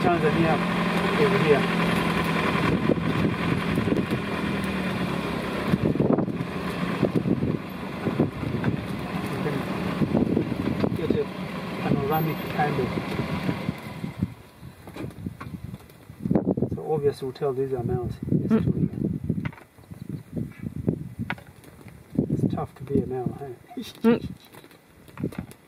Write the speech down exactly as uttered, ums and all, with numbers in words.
Tanzania over here. You can get a panoramic kind of. So obviously we'll tell these are males. Mm. It's tough to be a male, hey? Mm.